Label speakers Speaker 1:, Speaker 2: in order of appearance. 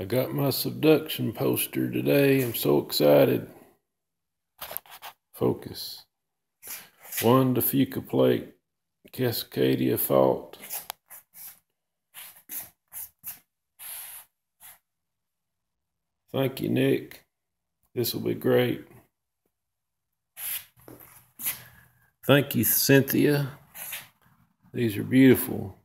Speaker 1: I got my subduction poster today. I'm so excited. Focus. 1 Fuca plate, Cascadia fault. Thank you, Nick. This will be great. Thank you, Cynthia. These are beautiful.